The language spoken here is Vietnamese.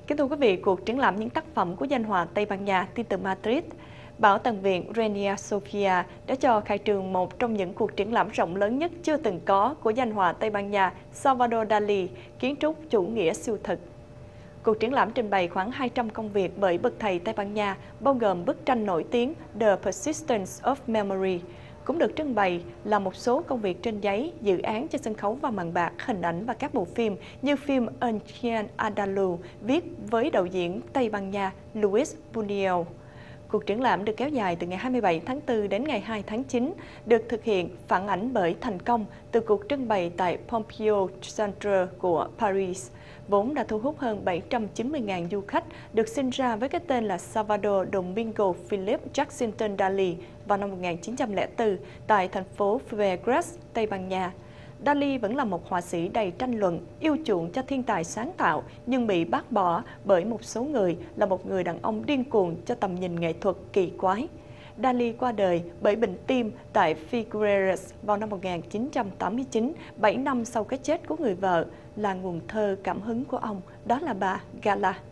Kính thưa quý vị, cuộc triển lãm những tác phẩm của danh họa Tây Ban Nha tin từ Madrid, Bảo tàng viện Reina Sofia đã cho khai trương một trong những cuộc triển lãm rộng lớn nhất chưa từng có của danh họa Tây Ban Nha Salvador Dali, kiến trúc chủ nghĩa siêu thực. Cuộc triển lãm trình bày khoảng 200 công việc bởi bậc thầy Tây Ban Nha, bao gồm bức tranh nổi tiếng The Persistence of Memory. Cũng được trưng bày là một số công việc trên giấy, dự án trên sân khấu và màn bạc, hình ảnh và các bộ phim như phim Un Chien Andaluz viết với đạo diễn Tây Ban Nha Luis Buñuel. Cuộc triển lãm được kéo dài từ ngày 27 tháng 4 đến ngày 2 tháng 9, được thực hiện phản ảnh bởi thành công từ cuộc trưng bày tại Pompidou Centre của Paris, vốn đã thu hút hơn 790.000 du khách, được sinh ra với cái tên là Salvador Domingo Philip Jackson Dali vào năm 1904 tại thành phố Figueres, Tây Ban Nha. Dali vẫn là một họa sĩ đầy tranh luận, yêu chuộng cho thiên tài sáng tạo, nhưng bị bác bỏ bởi một số người là một người đàn ông điên cuồng cho tầm nhìn nghệ thuật kỳ quái. Dali qua đời bởi bệnh tim tại Figueres vào năm 1989, 7 năm sau cái chết của người vợ, là nguồn thơ cảm hứng của ông, đó là bà Gala.